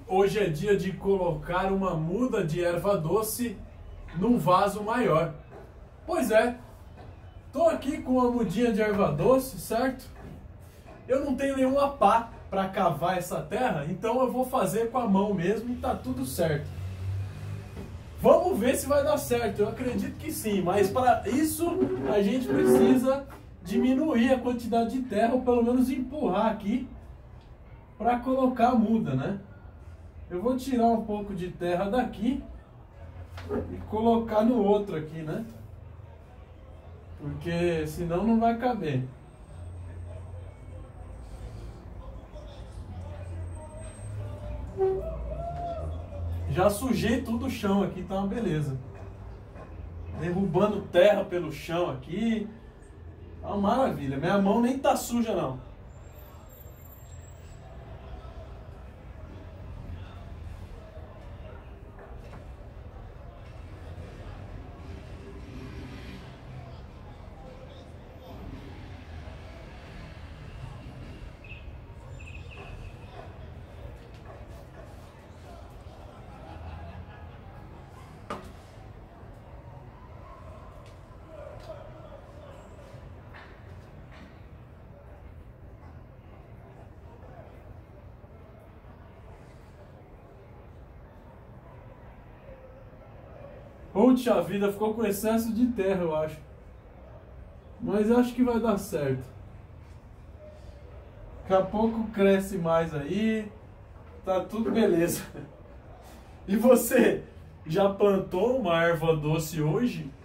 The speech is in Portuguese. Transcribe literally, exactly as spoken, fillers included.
Hoje é dia de colocar uma muda de erva doce num vaso maior. Pois é, tô aqui com uma mudinha de erva doce, certo? Eu não tenho nenhuma pá para cavar essa terra, então eu vou fazer com a mão mesmo e tá tudo certo. Vamos ver se vai dar certo, eu acredito que sim, mas para isso a gente precisa diminuir a quantidade de terra, ou pelo menos empurrar aqui para colocar a muda, né? Eu vou tirar um pouco de terra daqui e colocar no outro aqui, né? Porque senão não vai caber. Já sujei tudo o chão aqui, tá uma beleza. Derrubando terra pelo chão aqui. Tá uma maravilha. Minha mão nem tá suja não. Puxa vida, ficou com excesso de terra, eu acho. Mas acho que vai dar certo. Daqui a pouco cresce mais aí. Tá tudo beleza. E você, já plantou uma erva doce hoje?